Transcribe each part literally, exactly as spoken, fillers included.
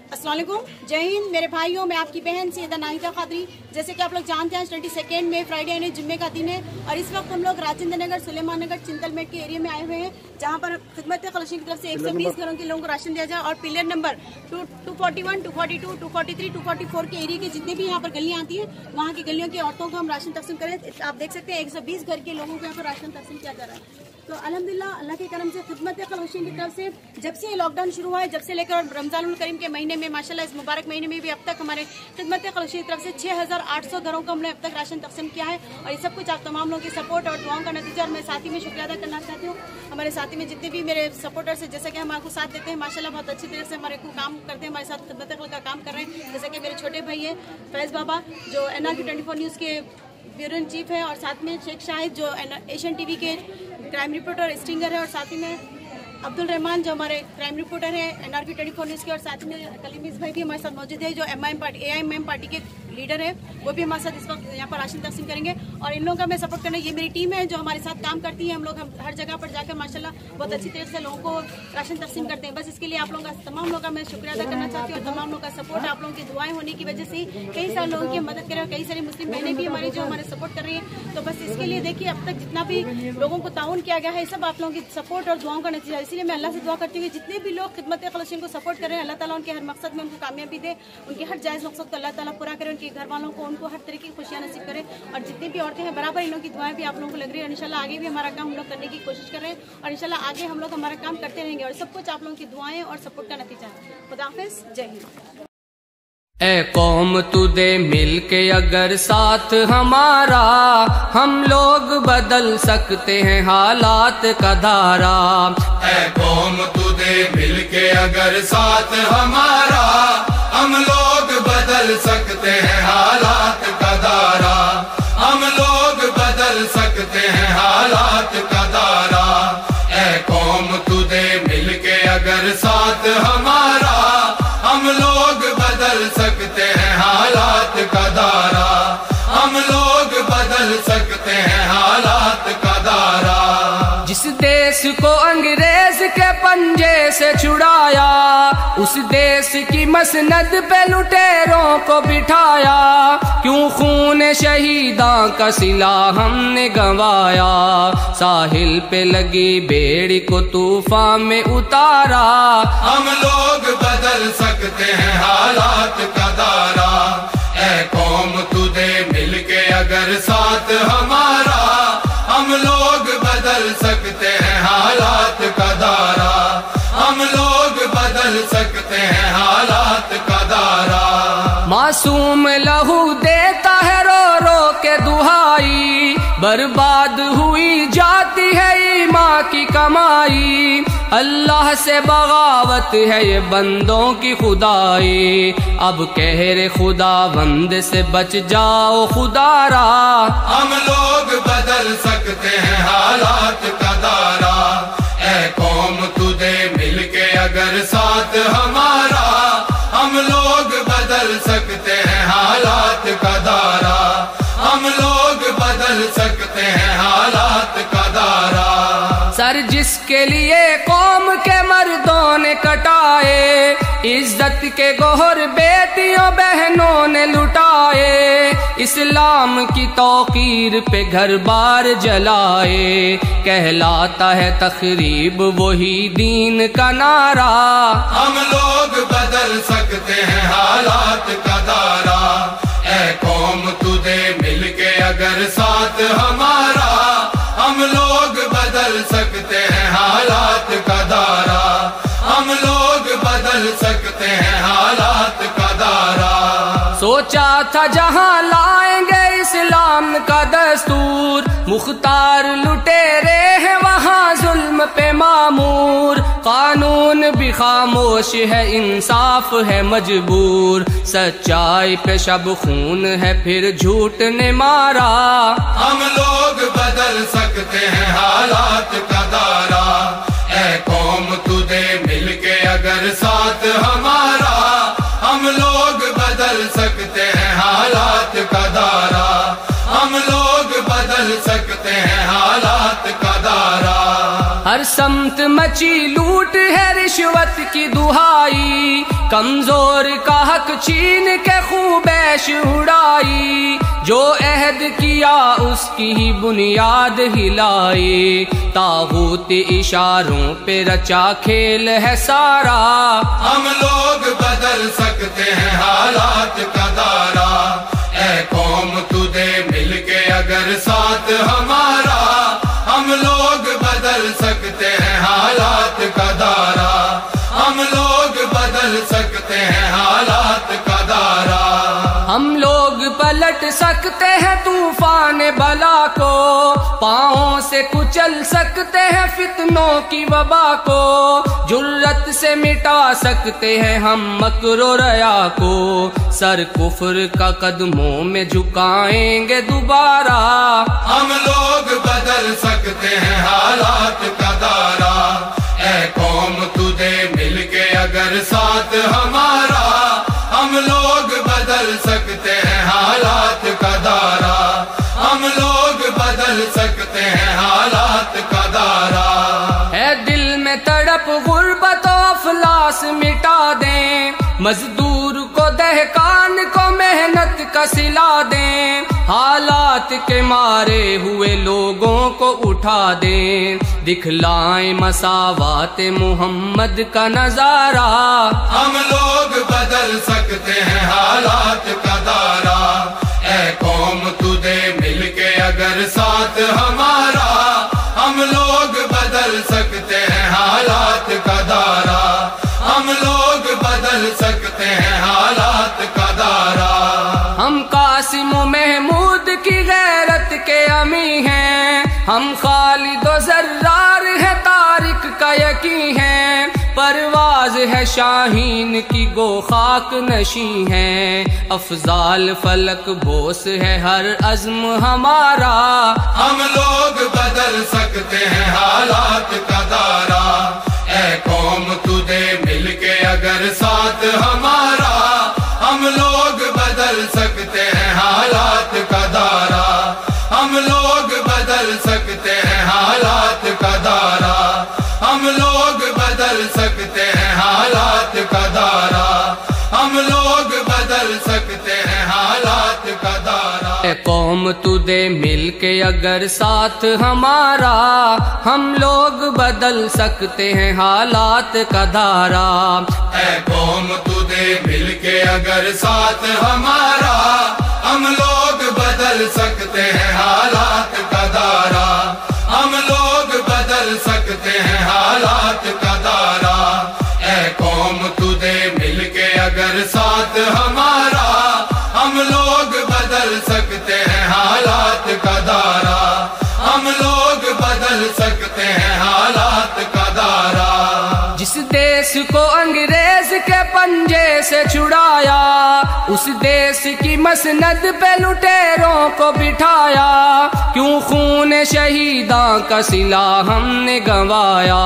अस्सलाम वालेकुम, जय हिंद मेरे भाइयों। मैं आपकी बहन सैयदा नाहिदा खादरी। जैसे कि आप लोग जानते हैं ट्वेंटी सेकेंड में फ्राइडे यानी जुम्मे का दिन है और इस वक्त हम लोग राजेंद्र नगर सुलेमान नगर चिंतलमेट के एरिया में आए हुए हैं, जहां पर खिदमत कलशी की तरफ से एक सौ बीस घरों के लोगों को राशन दिया जाए और pillar number two two forty one two forty two two forty three two forty four के एरिया के जितने भी यहाँ पर गलियाँ आती है वहाँ की गलियों की औरतों को हम राशन तकसीम करें। आप देख सकते हैं एक सौ बीस घर के लोगों को यहाँ पर राशन तकसीम किया जा रहा है। तो अल्हम्दुलिल्लाह अल्लाह के करम से खिदमत कलशी की तरफ से जब से लॉकडाउन शुरू हुआ है, जब से लेकर रमजानुल करीम के महीने में माशाल्लाह इस मुबारक महीने में भी अब तक हमारे खिदमत कलशी की तरफ से छह हजार आठ सौ घरों को हमने अब तक राशन तकसीम किया है और ये सब कुछ आप तमाम लोगों की सपोर्ट और दुआओं का नतीजा। और मैं साथी में शुक्रिया अदा करना चाहती हूँ हमारे साथी में जितने भी मेरे सपोर्टर्स है, जैसे कि हम आपको साथ देते हैं माशाल्लाह बहुत अच्छी तरह से हमारे को काम करते हैं, हमारे साथ खिदमत का काम कर रहे हैं। जैसे कि मेरे छोटे भाई है फैज़ बाबा जो N R K twenty four news के ब्यूरो इन चीफ है और साथ में शेख शाहिद जो एशियन टीवी के क्राइम रिपोर्टर स्टिंगर है और साथ ही में अब्दुल रहमान जो हमारे क्राइम रिपोर्टर है N R K twenty four news के और साथ में कलीमीज भाई भी हमारे साथ मौजूद है जो M I M party A I M M party के लीडर है, वो भी हमारे साथ इस वक्त यहाँ पर राशन तकसीम करेंगे। और इन लोगों का मैं सपोर्ट करना, ये मेरी टीम है जो हमारे साथ काम करती है। हम लोग हम हर जगह पर जाकर माशाल्लाह बहुत अच्छी तरह से लोगों को राशन तकसीम करते हैं। बस इसके लिए आप लोगों का तमाम लोगों का मैं शुक्रिया अदा करना चाहती हूँ और तमाम लोगों का सपोर्ट, आप लोगों की दुआएं होने की वजह से कई सारे लोगों की मदद करें और कई सारी मुस्लिम बहनें भी हमारी जो हमारे सपोर्ट कर रही है। तो बस इसके लिए देखिए अब तक जितना भी लोगों को ताउन किया गया है सब आप लोगों की सपोर्ट और दुआओं का नतीजा। इसलिए मैं अल्लाह से दुआ करती हूँ जितने भी लोग खिदमत कलशी को सपोर्ट कर रहे हैं अल्लाह ताला उनके हर मकसद में उनको कामयाबी दे, उनके हर जायज़ मकसद को अल्लाह ताला पूरा करे, उनके घर वालों को उनको हर तरह की खुशियाँ नसीब करे। और जितनी भी औरतें हैं बराबर इन लोगों की दुआएं भी आप लोगों को लग रही है और इंशाल्लाह आगे भी हमारा काम हम लोग करने की कोशिश कर रहे हैं और इंशाल्लाह आगे हम लोग हमारा काम करते रहेंगे और सब कुछ आप लोगों की दुआएं और सपोर्ट का नतीजा है। खुदा हाफिज़, जय हिंद। ए कौम तू दे मिल के अगर साथ हमारा, हम लोग बदल सकते हैं हालात का धारा। ए कौम तू दे मिल के अगर साथ हमारा, हम लोग बदल सकते हैं हालात का धारा। हम लोग बदल सकते हैं हालात का धारा। ए कौम तू दे मिल के अगर साथ हमारा, हम लोग बदल सकते हैं हालात का धारा। हम लोग बदल सकते हैं हालात का धारा। जिस देश को अंग्रेज के पंजे से छुड़ाया, उस देश की मसनद पे लुटेरों को बिठाया। क्यों खून शहीदां का सिला हमने गंवाया, साहिल पे लगी बेड़ी को तूफान में उतारा। हम लोग बदल सकते हैं हालात का धारा। ए कौम तू दे मिल के अगर साथ हमारा, हम लोग बदल सकते हैं हालात का धारा। हम लोग बदल सकते हैं हालात का धारा। मासूम लहू देता है रो रो के दुहाई, बर्बाद हुई जाती है ईमान की कमाई। अल्लाह से बगावत है ये बंदों की खुदाई, अब कहरे खुदा बंद से बच जाओ खुदारा। हम लोग बदल सकते हैं हालात का धारा। ए कौम तू दे मिल के अगर साथ हमारा, हम लोग बदल सकते हैं हालात का धारा। हम लोग बदल सकते हैं हालात का धारा। सर जिसके लिए कौम के मर्दों ने कटाए, इज्जत के गोहर बेटियों बहनों ने लुटाए। इस्लाम की तौकीर पे घर बार जलाए, कहलाता है तखरीब वही दीन का नारा। हम लोग बदल सकते हैं हालात का धारा। ए कौम तू दे मिल के अगर साथ हमारा, हम लोग बदल सकते हैं हालात का धारा। हम लोग बदल सकते हैं हालात का धारा। सोचा था जहां लाएंगे इस्लाम का दस्तूर, मुख्तार लुटेरे हैं वहां जुल्म पे मामूर। कानून भी खामोश है इंसाफ है मजबूर, सच्चाई पे शब खून है फिर झूठ ने मारा। हम लोग बदल सकते हैं हालात का धारा। ए कौम तू दे मिल के अगर साथ हमारा, हम लोग बदल सकते हैं हालात का धारा। हम लोग बदल सकते हैं हालात का धारा। हर समत मची लूट है रिश्वत की दुहाई, کمزور کا حق چھین کے خوب عیش اڑائی، جو عہد کیا اس کی ہی بنیاد ہلائی، طاغوت اشاروں پہ رچا کھیل ہے سارا، ہم لوگ بدل سکتے ہیں حالات کا دارا، اے قوم تو دے مل کے اگر ساتھ ہمارا، ہم لوگ بدل سکتے ہیں حالات کا دارا، ہم لوگ بدل سکتے ہیں حالات کا دارا، ہم لوگ پلٹ سکتے ہیں طوفان بلا کو، پاؤں سے کچل سکتے ہیں فتنوں کی وبا کو، جرت سے مٹا سکتے ہیں ہم مکر و ریا کو، سر کفر کا قدموں میں جھکائیں گے دوبارہ، ہم لوگ بدل سکتے ہیں حالات کا دارا، اے قوم تو دے مل کے اگر ساتھ ہمارا، ہم لوگ بدل سکتے ہیں حالات کا دارا، ہم لوگ بدل سکتے ہیں حالات کا دارا، ہے دل میں تڑپ غربت و افلاس مٹا دیں، مزدور کو دہقان کو محنت کا صلا دیں، حالات کے مارے ہوئے لوگوں کو اٹھا دیں، دکھلائیں مساوات محمد کا نظارہ، ہم لوگ بدل سکتے ہیں حالات کا دارا، اے قوم تو دے مل کے اگر ساتھ ہمارا، ہم لوگ بدل سکتے ہیں حالات کا دارا، ہم لوگ بدل سکتے ہیں حالات کا دارا، ہم قاسم و محمود کی غیرت کے امی ہیں، ہم خالد و زرار ہے طارق کا یقین ہے، پرواز ہے شاہین کی گو خاک نشیں ہیں، افضال فلک بوس ہے ہر عزم ہمارا، ہم لوگ بدل سکتے ہیں حالات کا دارا، اے قوم تو دے مل کے اگر ساتھ ہمارا، ہم لوگ بدل سکتے ہیں حالات کا دارا، ہم لوگ بدل سکتے ہیں حالات کا دارا، ہم لوگ بدل سکتے ہیں حالات کا دارا، ہم لوگ بدل سکتے ہیں حالات کا دارا، اے قوم تو دے مل کے اگر ساتھ ہمارا، ہم لوگ بدل سکتے ہیں حالات کا دھارا، اے قوم تو دے مل کے اگر ساتھ ہمارا، ہم لوگ بدل سکتے ہیں حالات کا دارا، ہم لوگ بدل سکتے ہیں حالات کا دارا، اے قوم تو دے مل کے اگر ساتھ ہمارا، ہم لوگ بدل سکتے ہیں حالات کا دارا، ہم لوگ بدل سکتے ہیں حالات کا دارا، جس دیس کو انگریز کے پنجے سے چھڑایا، اس دیس کی مسند پہ لٹیروں کو بٹھایا، کیوں خون شہیداں کا صلہ ہم نے گنوایا،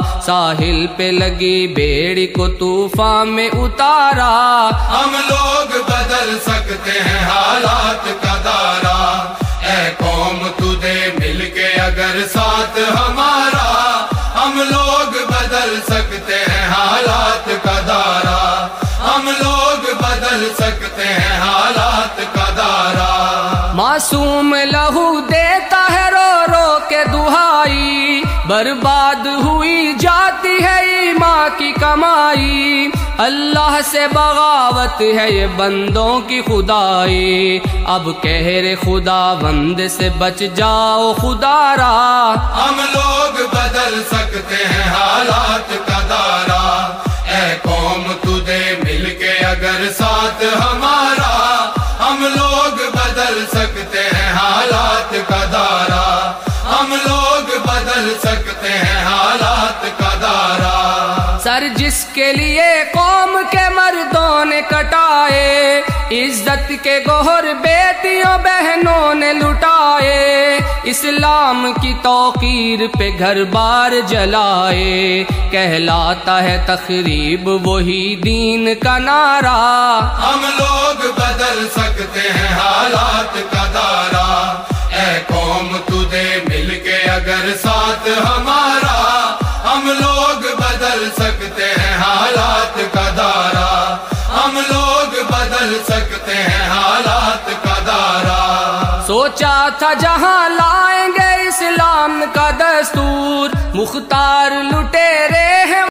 ساحل پہ لگی بیڑی کو طوفان میں اتارا، ہم لوگ بدل سکتے ہیں حالات کا دارا، اے قوم تو دے مل کے اگر ساتھ ہمارا، ہم لوگ بدل سکتے ہیں حالات کا دارا، ہم لوگ بدل سکتے ہیں حالات کا دارا، معصوم لہو دیتا ہے رو رو کے دہائی، برباد ہوئی جاتی ہے ایمان کی کمائی، اللہ سے بغاوت ہے یہ بندوں کی خدائی، اب کہر خدا بند سے بچ جاؤ خدا را، ہم لوگ بدل سکتے ہیں حالات کا دارا، اے قوم تو دے مل کے اگر ساتھ ہمارا، ہم لوگ بدل سکتے ہیں حالات کا دارا، ہم لوگ بدل سکتے ہیں حالات کا دارا، سر جس کے لیے قوم کے مردوں نے کٹائے، عزت کے گوہر بیٹیوں بہنوں نے لٹائے، اسلام کی توقیر پہ گھر بار جلائے، کہلاتا ہے تخریب وہی دین کا نعرہ، ہم لوگ بدل سکتے ہیں حالات کا دارا، اے قوم تو دے مل کے اگر ساتھ ہمارا، ہم لوگ بدل سکتے ہیں حالات کا دارا، बदल सकते हैं हालात का दारा। सोचा था जहां लाएंगे इस्लाम का दस्तूर, मुख्तार लुटेरे हैं